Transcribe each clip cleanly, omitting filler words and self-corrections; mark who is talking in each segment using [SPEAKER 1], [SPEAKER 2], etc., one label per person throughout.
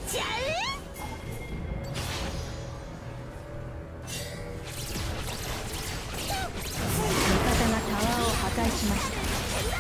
[SPEAKER 1] ちゃう。味方がタワーを破壊しました。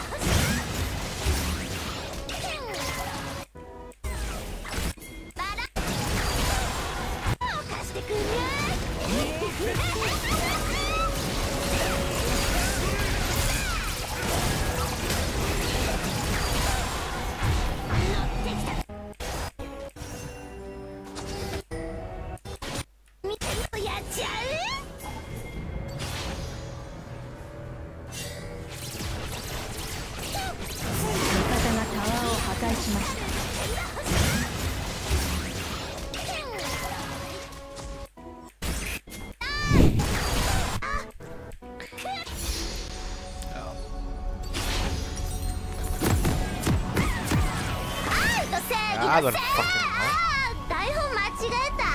[SPEAKER 2] I don't fucking know.
[SPEAKER 1] 台本間違えた。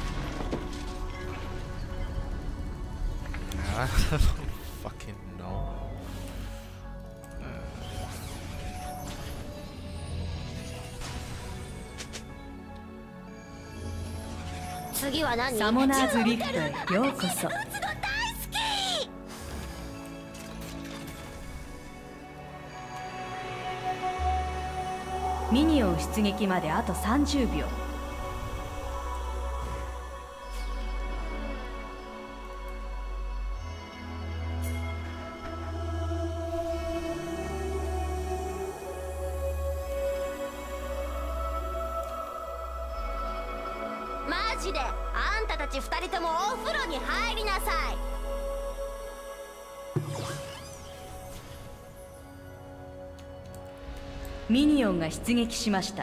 [SPEAKER 2] I don't fucking know.
[SPEAKER 1] 次は何？
[SPEAKER 3] サモナーズリフトへようこそ。ミニオン出撃まであと30秒。
[SPEAKER 1] マジであんたたち2人ともお風呂に入りなさい。
[SPEAKER 3] ミニオンが出撃しました。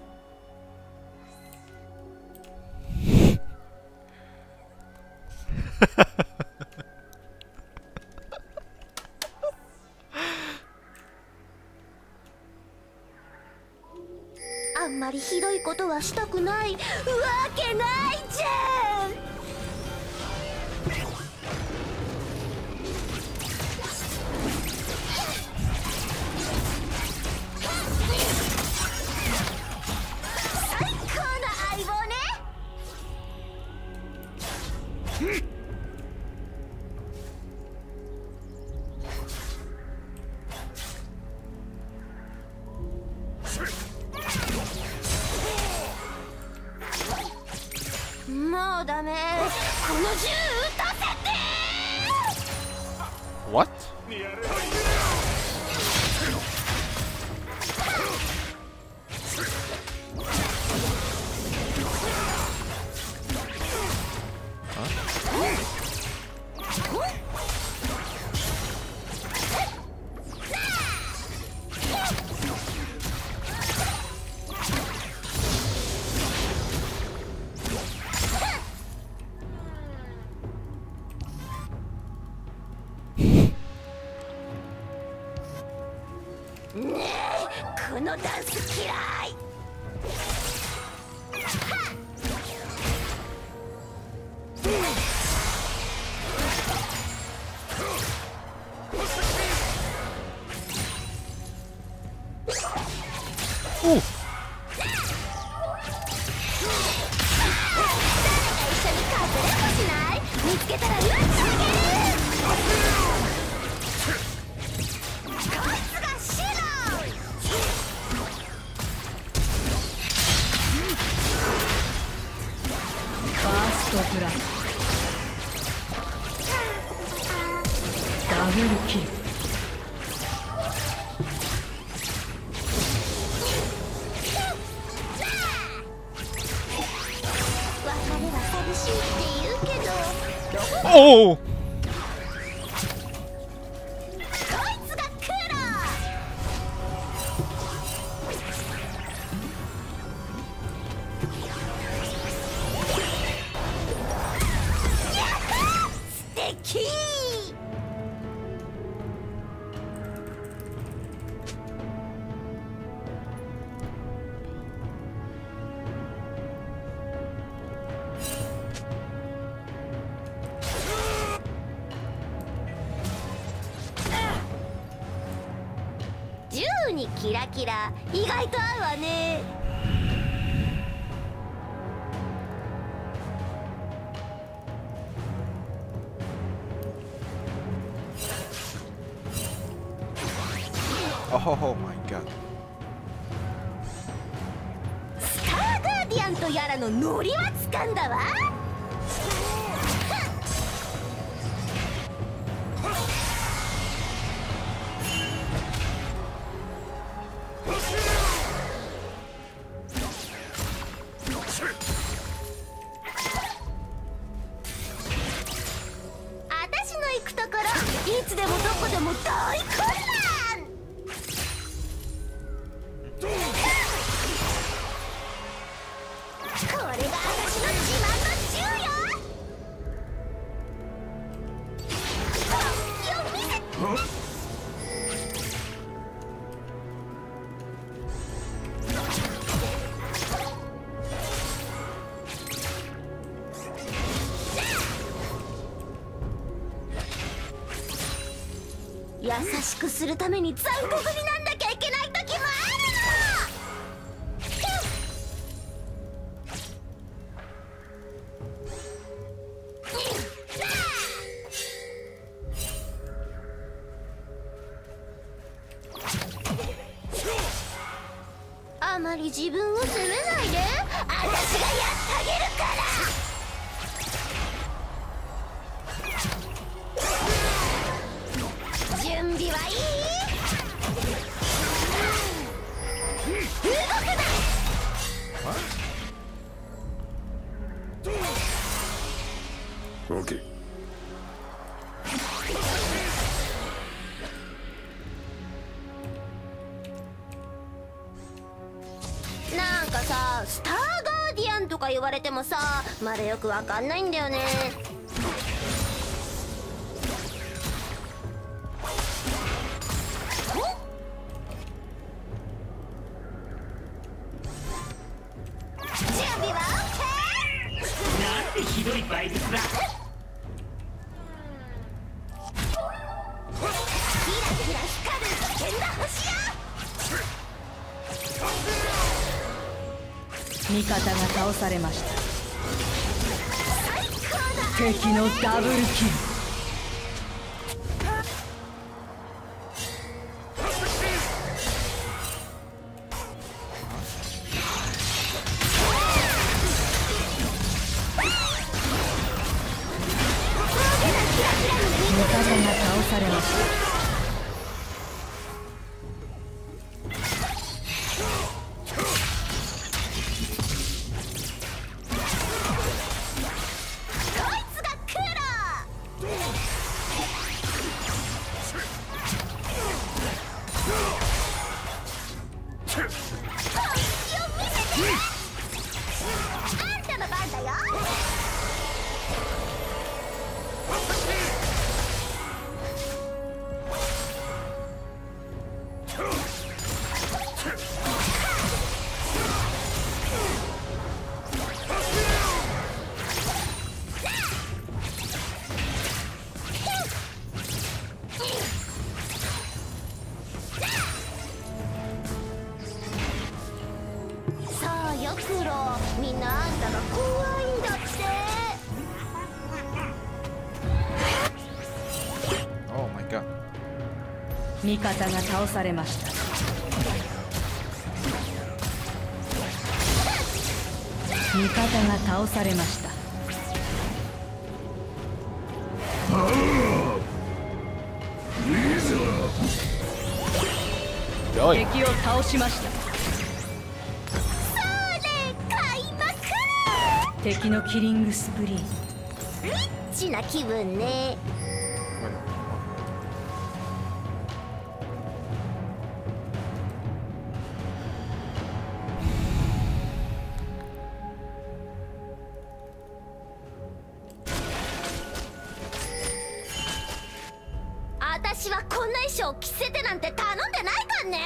[SPEAKER 1] あんまりひどいことはしたくないわけないじゃん。もうダメ。この銃撃たせて。
[SPEAKER 2] What?
[SPEAKER 1] このダンス嫌い。見つけたら撃ち上げる。こいつがシロ。
[SPEAKER 3] ファーストブラックダブルキル。
[SPEAKER 1] 別れは寂しいって言うけど、
[SPEAKER 2] Oh!
[SPEAKER 1] こいつが黒。素敵。銃にキラキラ、意外と合うわね。
[SPEAKER 2] Oh my god.
[SPEAKER 1] スターガーディアンとやらのノリはつかんだわ。私の行くところいつでもどこでも大混乱。これが私の自慢の銃よ。見せ優しくするために残酷になんなきゃいけない時もあるの。あまり自分を責めないで。私がやってあげるから。準備はいい？動くな。
[SPEAKER 4] OK。
[SPEAKER 1] なんかさ、スターガーディアンとか言われてもさ、まだよくわかんないんだよね。準備は OK？
[SPEAKER 5] なんてひどいバイブスだ。
[SPEAKER 1] キラキラ光る危険な星よ。
[SPEAKER 3] 味方が倒されました。
[SPEAKER 1] 最高だ。
[SPEAKER 3] 敵のダブルキル。味方が倒されました。みんなあんたが怖いんだって。
[SPEAKER 2] Oh my god.
[SPEAKER 3] 味方が倒されました。味方が倒されました。
[SPEAKER 2] おい。
[SPEAKER 3] 敵を倒しました。敵のキリングスプリーン。
[SPEAKER 1] リッチな気分ね。私はこんな衣装着せてなんて頼んでないかんね。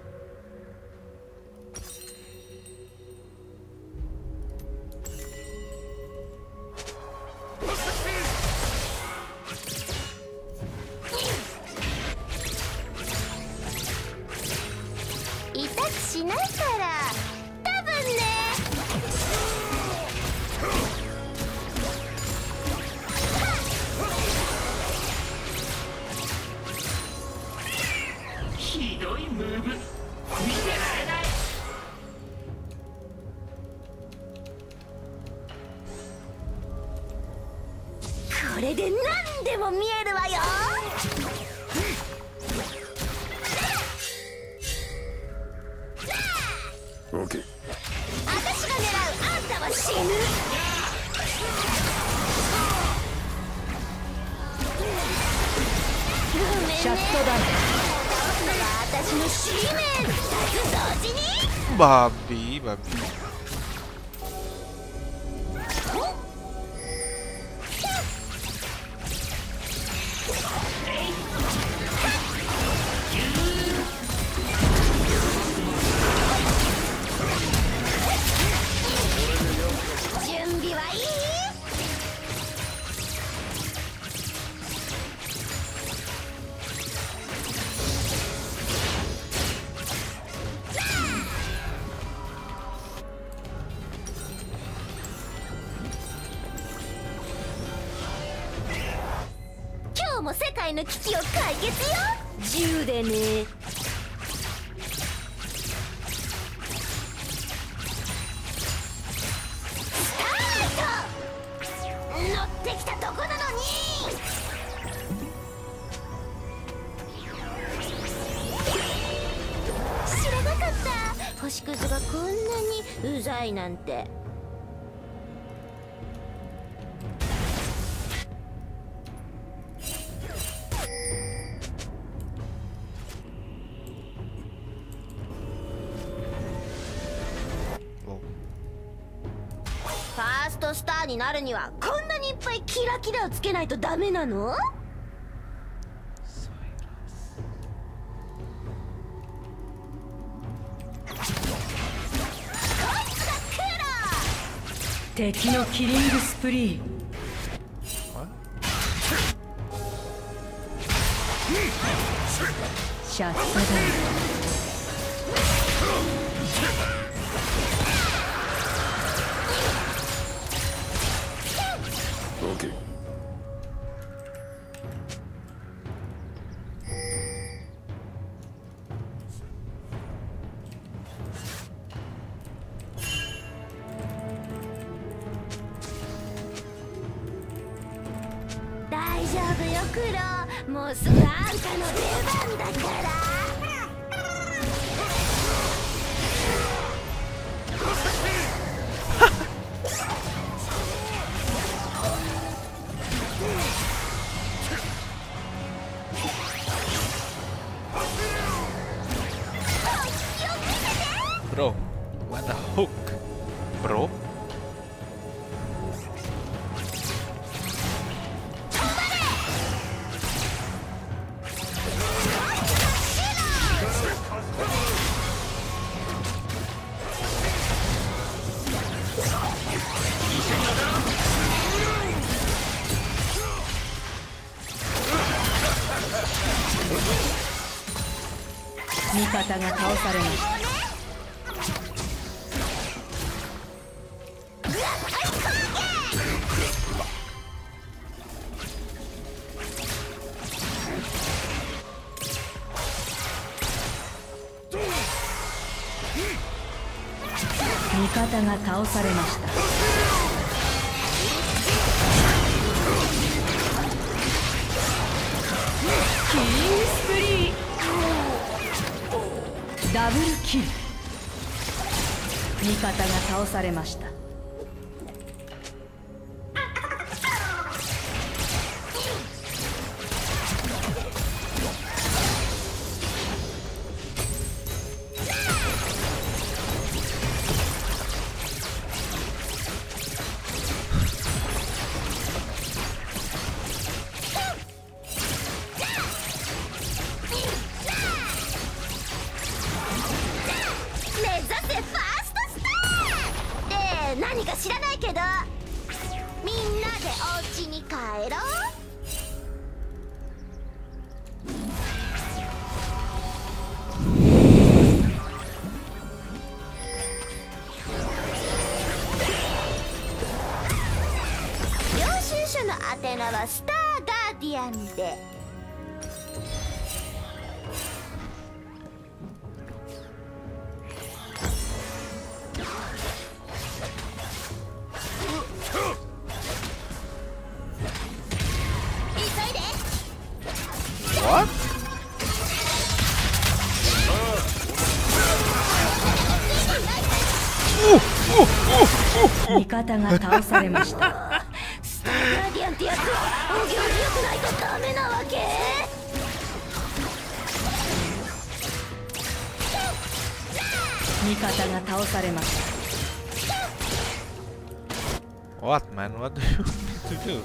[SPEAKER 1] 痛くしないから多分ね。
[SPEAKER 5] ひどいムー
[SPEAKER 1] れで何でも見えるわよ。
[SPEAKER 4] オッケー。
[SPEAKER 1] 私が狙うあんたは死ぬ。ごめんね。
[SPEAKER 3] シャットダウン。
[SPEAKER 1] 倒すのが私の使命。2つ同時に。
[SPEAKER 2] Babi, babi.
[SPEAKER 1] もう世界の危機を解決よ。銃でね。スターライト乗ってきたとこなのに。知らなかった。星屑がこんなにうざいなんて。ファーストスターになるにはこんなにいっぱいキラキラをつけないとダメなの？
[SPEAKER 3] 敵のキリングスプリー。シャットダウン。
[SPEAKER 4] オッケー。
[SPEAKER 1] 大丈夫よクロ。もうすぐあんたの出番だから。
[SPEAKER 2] Bro, what the hook, bro?
[SPEAKER 3] 味方が倒されました。味方が倒されました。キリングスプリー。ダブルキル。味方が倒されました。
[SPEAKER 1] 何か知らないけどみんなでお家に帰ろう。領収書の宛名はスターガーディアンで。
[SPEAKER 3] 味方が倒されました。
[SPEAKER 1] スターガーディアンってやつはお行儀良くないとダメなわけ？
[SPEAKER 3] 味方が倒されました。
[SPEAKER 2] What, man? What do you need to do?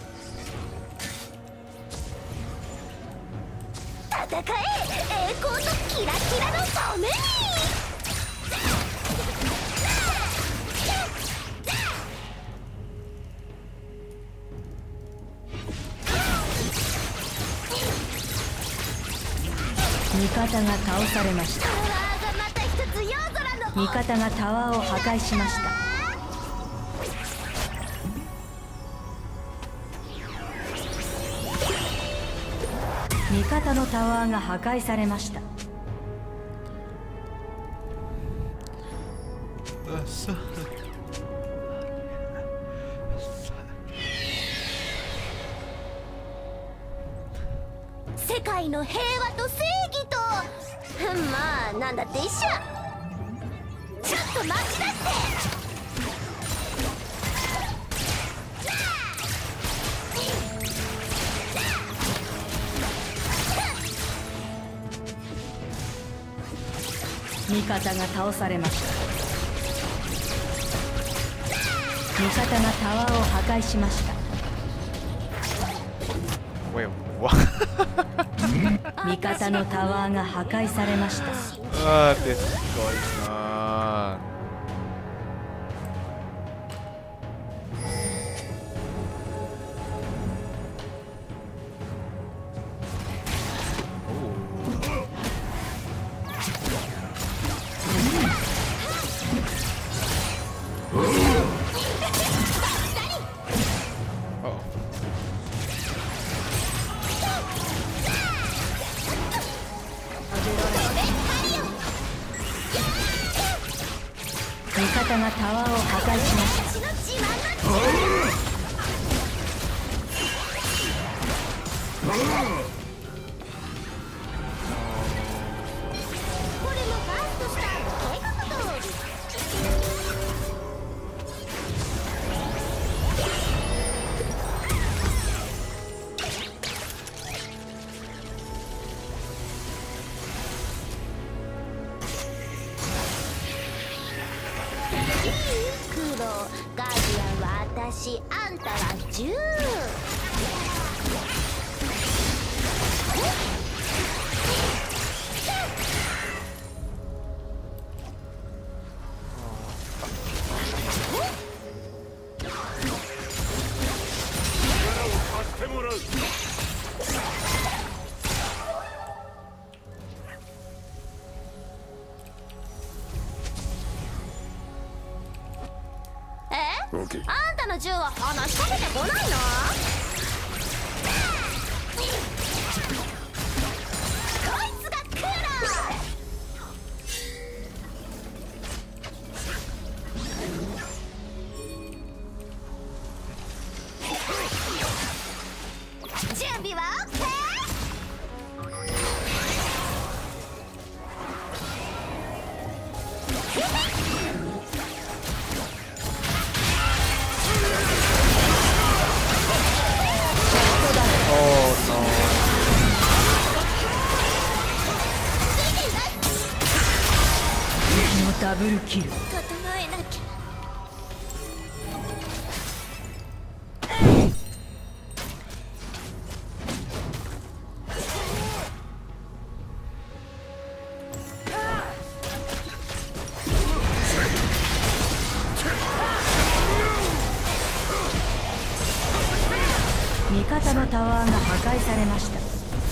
[SPEAKER 1] 戦え、栄光とキラキラのために。
[SPEAKER 3] 味方が倒されました。
[SPEAKER 1] タワーがまた一つ夜空の。
[SPEAKER 3] 味方がタワーを破壊しました。味方のタワーが破壊されました。
[SPEAKER 1] 世界の平和と正義と、まあなんだって一緒。ちょっと待ちだって。
[SPEAKER 3] 味方が倒されました。味方がタワーを破壊しました。
[SPEAKER 2] Wait, what?
[SPEAKER 3] 味方のタワーが破壊されました。
[SPEAKER 2] What is going on? Oh.
[SPEAKER 3] 味方がタワーを破壊しました。
[SPEAKER 1] 私の自慢のこれもファーストスターの計画通り。黒ガーディアンは私、あんたは銃。
[SPEAKER 4] オッケー。
[SPEAKER 1] あんたの銃は話しかけてこないの？こいつが黒。準備は OK？
[SPEAKER 3] ダブルキル。
[SPEAKER 1] 整えなきゃ。
[SPEAKER 3] 味方のタワーが破壊されました。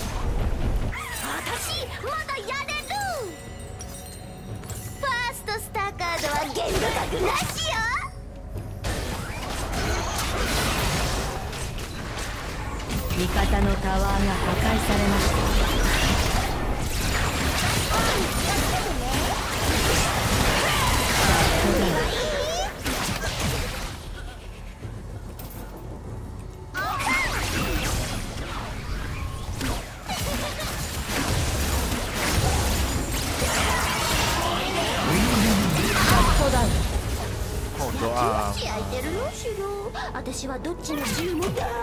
[SPEAKER 1] 私まだやれる。ファーストスターカードは限度額なしよ。
[SPEAKER 3] 味方のタワーが破壊されました。ダウン。
[SPEAKER 2] ドアーム。
[SPEAKER 1] 焼いてるよシロ。私はどっちの銃も大好きよ。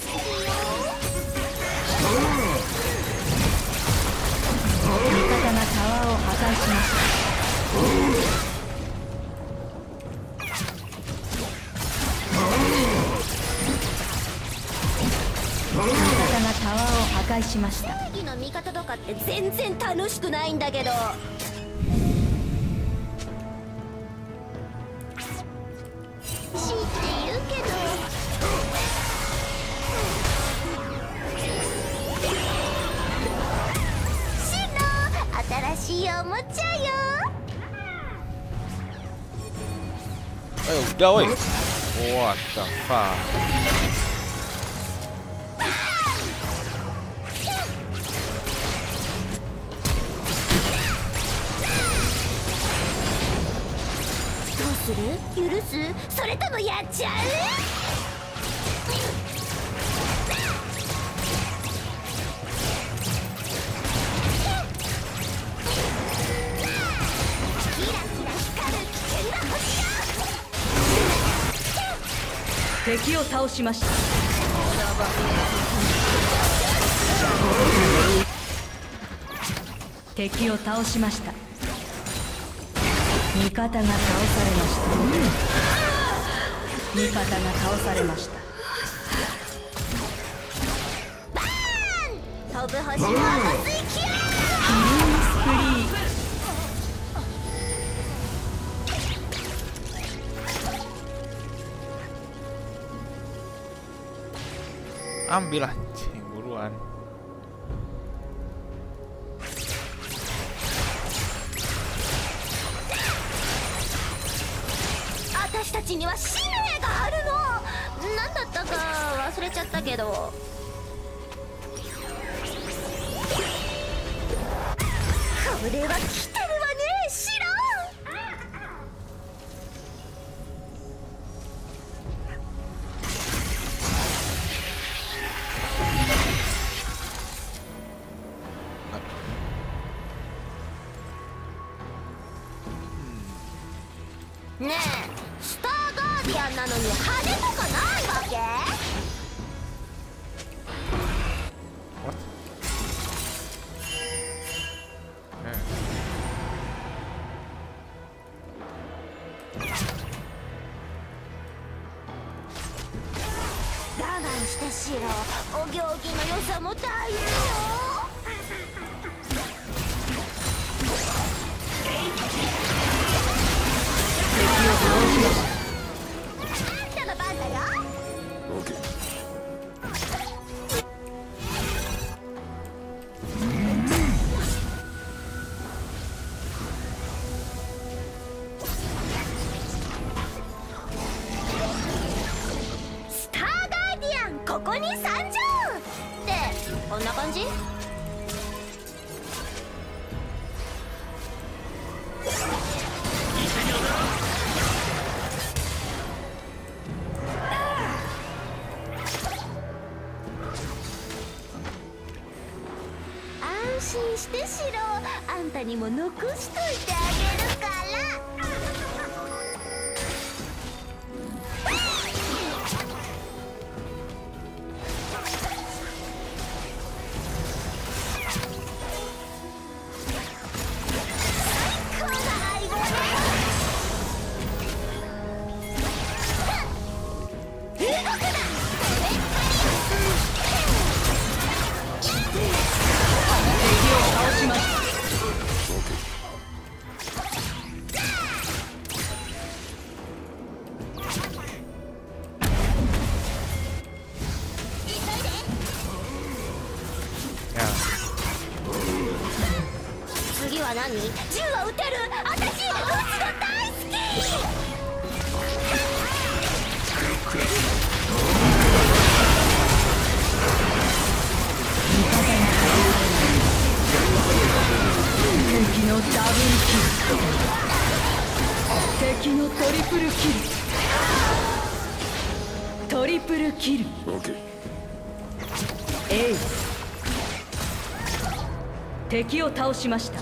[SPEAKER 3] 味方がタワーを破壊しました。味方がタワーを破壊しました。
[SPEAKER 1] 正義の味方とかって全然楽しくないんだけど。知っているけど。シロ、新しいおもちゃよ。
[SPEAKER 2] udah woi. What the fuck.
[SPEAKER 1] 許す？それともやっちゃう？キラキラ光る危険な星よ。
[SPEAKER 3] 敵を倒しました。敵を倒しました。味方が倒されました。味方が倒されました。
[SPEAKER 1] バーン！飛ぶ星の水気よ。
[SPEAKER 3] キリンスプリー。
[SPEAKER 2] Ambil anjing buruan.
[SPEAKER 1] 私たちには使命があるの。何だったか忘れちゃったけど。これは来てるわね、シロ。ねえ、スターガーディアンなのに派手とかないわけ？
[SPEAKER 2] What?
[SPEAKER 1] 我慢してシロ。お行儀の良さも大事よ。あんたの番だよ。スターガーディアン、ここに参上。ってこんな感じ？安心してシロ。あんたにも残しといてあげるから。最高な相棒ね。動くな。
[SPEAKER 3] 倒しました。
[SPEAKER 1] 次は何？銃は撃てる。私撃つの大好き。
[SPEAKER 3] 敵のダブルキル。敵のトリプルキル。トリプルキル。エイス。敵を倒しました。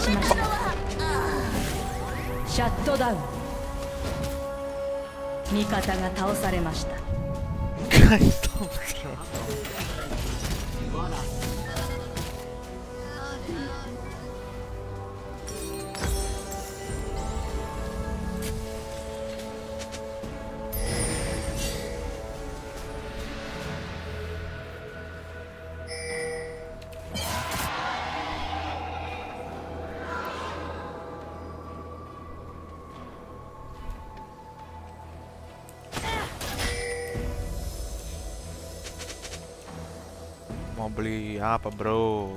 [SPEAKER 3] しました。シャットダウン。味方が倒されました。
[SPEAKER 2] ガイストンmau beli apa bro?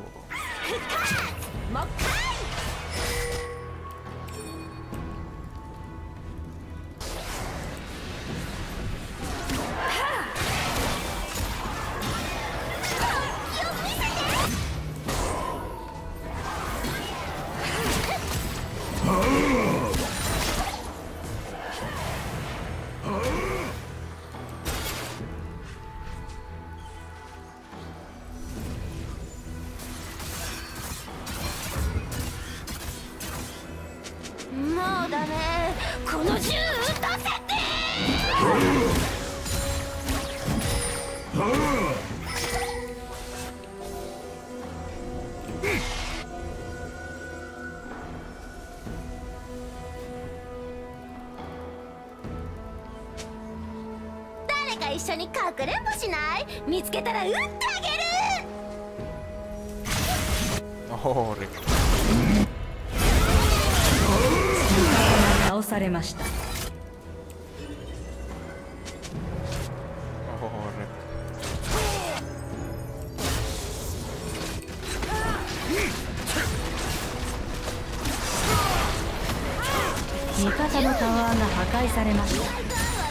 [SPEAKER 1] 一緒にかくれんぼしない？見つけたら撃ってあげる。
[SPEAKER 2] Oh, Rick.
[SPEAKER 3] 倒されました。
[SPEAKER 2] Oh, Rick.
[SPEAKER 3] 味方のタワーが破壊されました。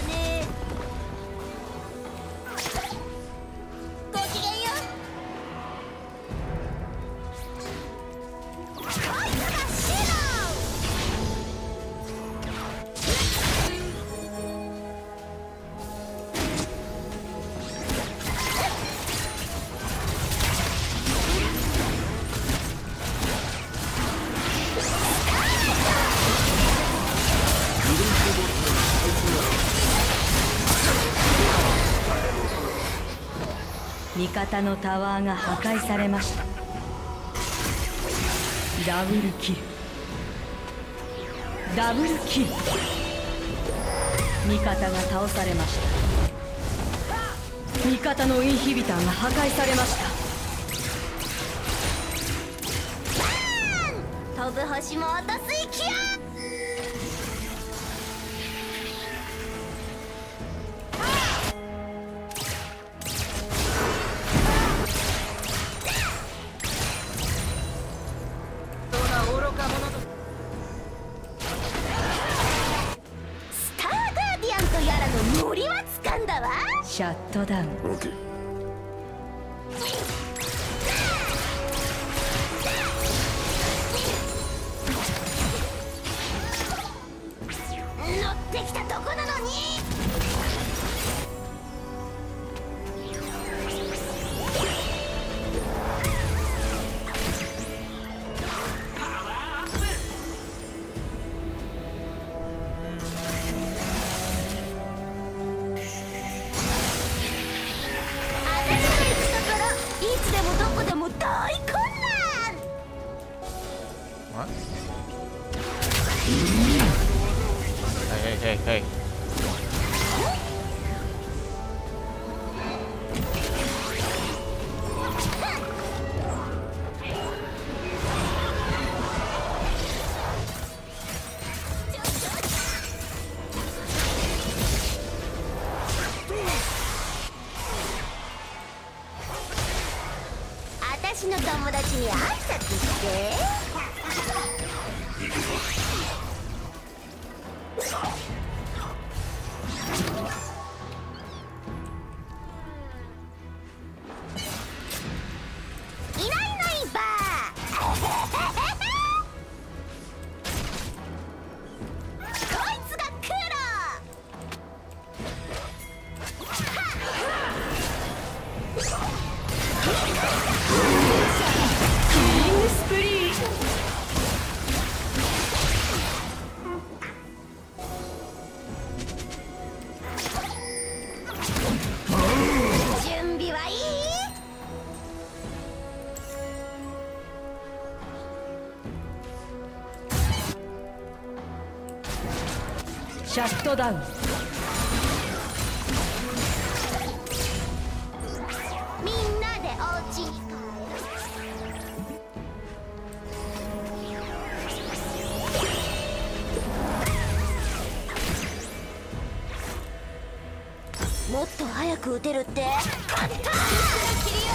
[SPEAKER 3] 味方のタワーが破壊されました。ダブルキル。ダブルキル。味方が倒されました。味方のインヒビターが破壊されました。
[SPEAKER 1] 飛ぶ星も落とす勢い。
[SPEAKER 3] シャットダウン。
[SPEAKER 1] 乗ってきたとこなのに。
[SPEAKER 2] Hey.
[SPEAKER 1] 私の友達に挨拶して。
[SPEAKER 3] キリングスプリー。 シャットダウン。
[SPEAKER 1] みんなでお家に帰る。もっと早く撃てるって簡単に切りよ。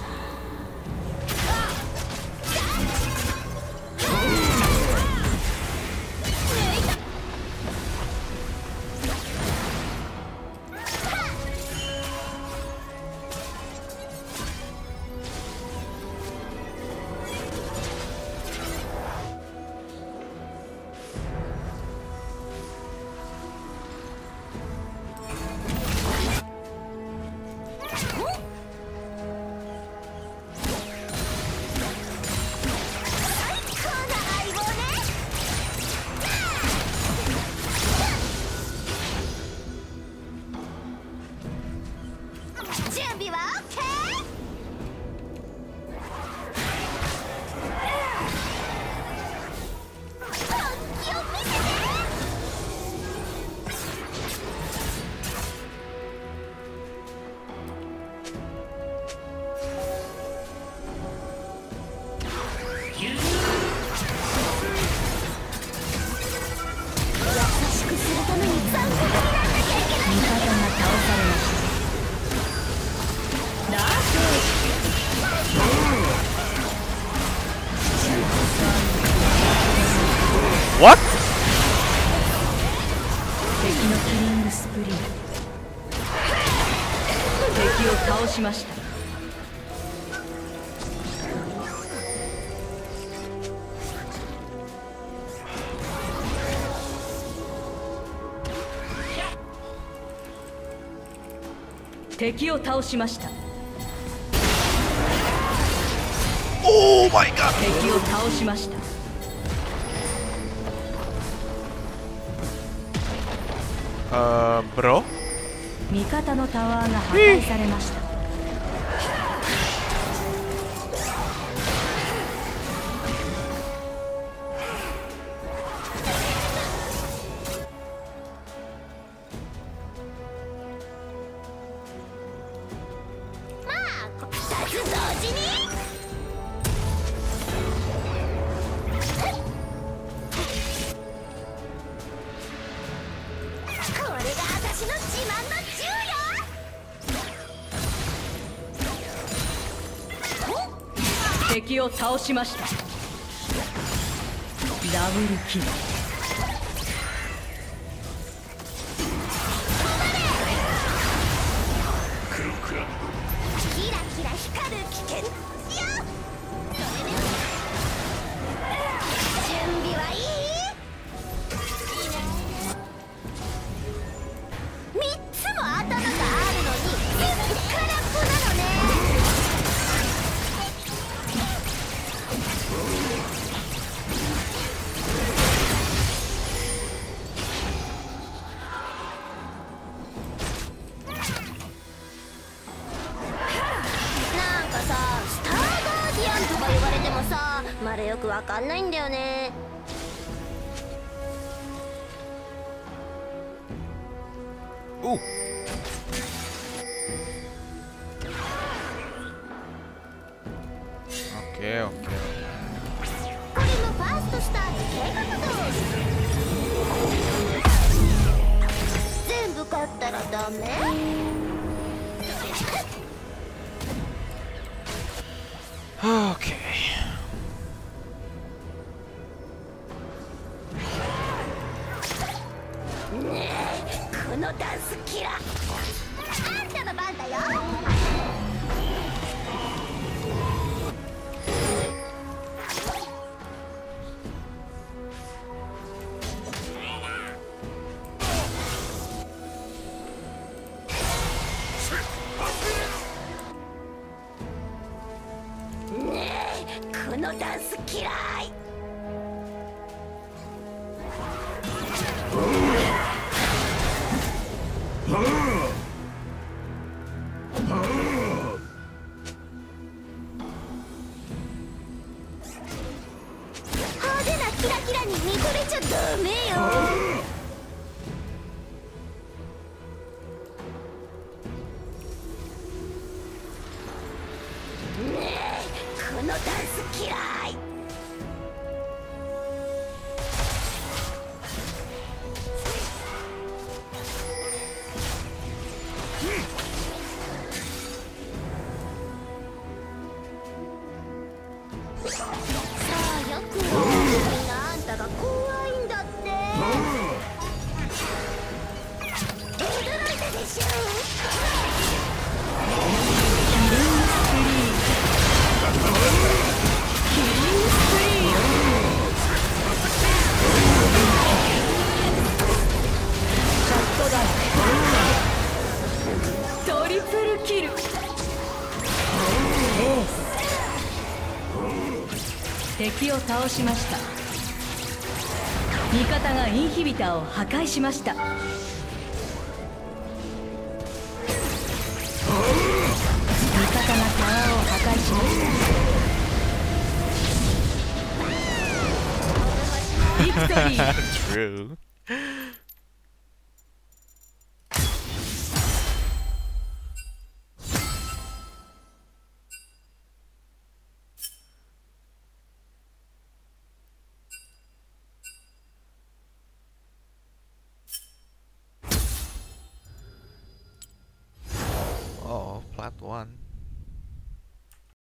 [SPEAKER 1] 準備は OK？ 本気を見せて。優しくするために残酷にならなきゃいけない。
[SPEAKER 3] 味方が倒されました。
[SPEAKER 2] What?
[SPEAKER 3] 敵のキリングスプリント。敵を倒しました。敵を倒しました。
[SPEAKER 2] Oh my god!
[SPEAKER 3] 敵を倒しました。
[SPEAKER 2] Bro?
[SPEAKER 3] 味方のタワーが破壊されました。
[SPEAKER 1] まあ2つ同時に。これが私の自慢の銃よ。
[SPEAKER 3] 敵を倒しました。ダブルキル。
[SPEAKER 1] キラキラ光る危険よ。準備はいい？3つも頭があるのに全部空っぽなのね。なんかさ、スターガーディアンとか言われてもさ、まだよくわかんないんだよね。
[SPEAKER 2] Ooh. Okay, okay.
[SPEAKER 1] これもファーストスタート計画通り。全部勝ったらダメ。
[SPEAKER 2] Okay.
[SPEAKER 1] ねえ、このダンスキラー。あんたの番だよ。ねえ、このダンス嫌い。派手なキラキラに見とれちゃダメよ。
[SPEAKER 3] 敵を倒しました。味方がインヒビターを破壊しました。味方がタワーを破壊しました。ビクトリー。
[SPEAKER 2] True.